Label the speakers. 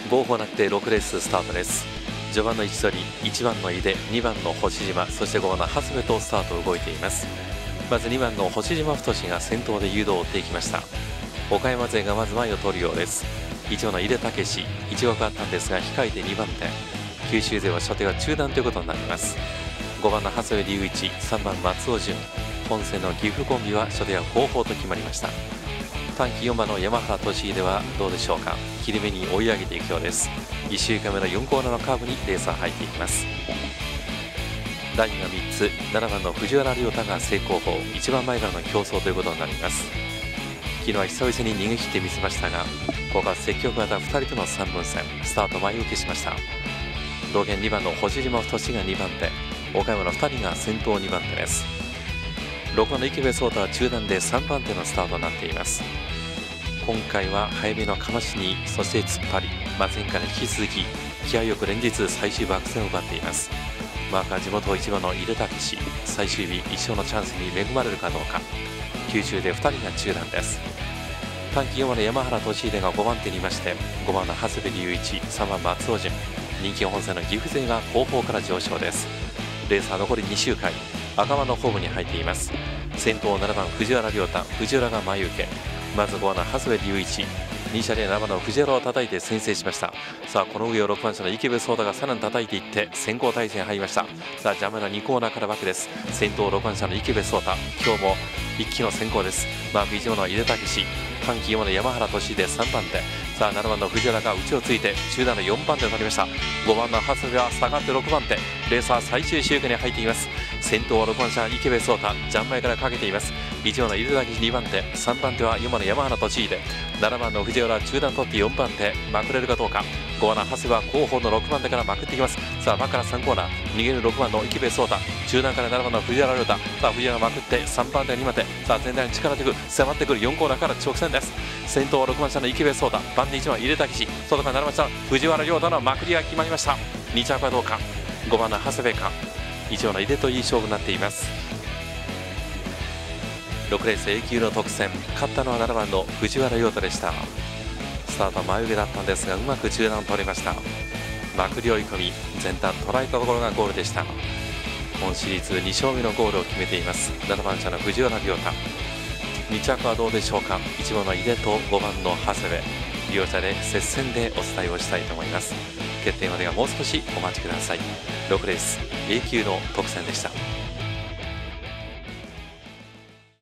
Speaker 1: 号砲なって6レーススタートです。序盤の位置取り、1番の井出、2番の星島、そして5番の長谷部とスタート動いています。まず2番の星島太が先頭で誘導を追っていきました。岡山勢がまず前を取るようです。1番の井出武史、1枠あったんですが控えて2番手、九州勢は初手が中断ということになります。5番の長谷部隆一、3番松尾純、本戦の岐阜コンビは初手は後方と決まりました。短期4番の山原俊秀はどうでしょうか。切り目に追い上げていくようです。1周回目の4コーナーのカーブにレースは入っていきます。ラインが3つ、7番の藤原亮太が正攻法、一番前からの競争ということになります。昨日は久々に逃げ切ってみせましたが、ここは積極型2人との3分線、スタート前受けしました。同県2番の星島太が2番手、岡山の2人が先頭2番手です。6番の池部壮太は中段で3番手のスタートになっています。今回は早めのかましに、そして突っ張り、前回に引き続き気合よく連日最終爆戦を奪っています。マーカー地元1番の井出武史、最終日1勝のチャンスに恵まれるかどうか。九州で2人が中段です。短期4番の山原俊秀が5番手にいまして、5番の長谷部隆一、3番松尾純、人気本戦の岐阜勢が後方から上昇です。レースは残り2周回、赤間のホームに入っています。先頭7番藤原亮太、藤原が前受け、まず5番の長谷部隆一、2車で7番の藤原を叩いて先制しました。さあこの上を6番車の池部壮太がさらに叩いていって先行体制に入りました。さあ邪魔な2コーナーからバックです。先頭6番車の池部壮太、今日も一気の先行です。マーク1番の井出武史、短期4番の山原俊秀3番手、さあ7番の藤原が内をついて中段の4番手を取りました。5番の長谷部は下がって6番手、レーサー最終周回に入っています。先頭は6番車池部壮太、ジャン前からかけています。1番の井出武史2番手、3番手は4番の山原俊秀、7番の藤原中段取って4番手、まくれるかどうか。5番の長谷部は後方の6番手からまくっていきます。さあバックから3コーナー、逃げる6番の池部壮太、中段から7番の藤原亮太、さあ藤原まくって3番手2番手、さあ全体に力強く迫ってくる4コーナーから直線です。先頭は6番車の池部壮太、番手1番井出武史、外から7番車の藤原亮太のまくりが決まりました。2着はどうか。5番の長谷部か、以上の井出といい勝負になっています。6レース A 級の特選、勝ったのは7番の藤原亮太でした。スタートは前受けだったんですがうまく中段を取りました。まくり追い込み、前段捉えたところがゴールでした。今シリーズ2勝目のゴールを決めています7番車の藤原亮太。2着はどうでしょうか。1番の井出と5番の長谷部、両者で接戦でお伝えをしたいと思います。決定まではもう少しお待ちください。6レース A 級の特選でした。